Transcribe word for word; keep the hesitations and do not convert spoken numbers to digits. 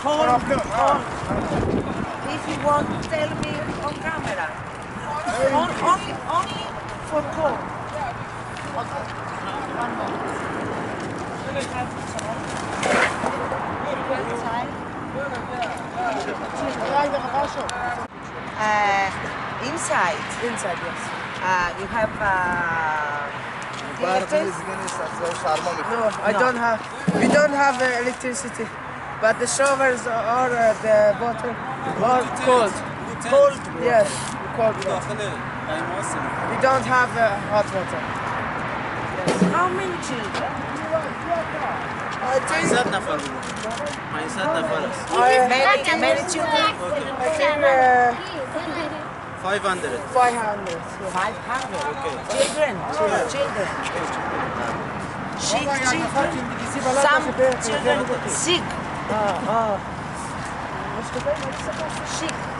call, call. If you want, tell me on camera. On, only, only for call. Okay. One more. Uh, inside. Inside, yes. Uh, you have uh, electricity? No, I No. don't have. We don't have uh, electricity, but the showers or uh, the water are cold. Cold. Yes, cold water. We don't have uh, hot water. How many children? I think, Saat nafar bu. Ay saat nafar. Many, many children? I think uh, five hundred. five hundred. Yeah. Five hundred. Okay. Children. Children. Sick children. Some children sick. Ah, ah. Sick.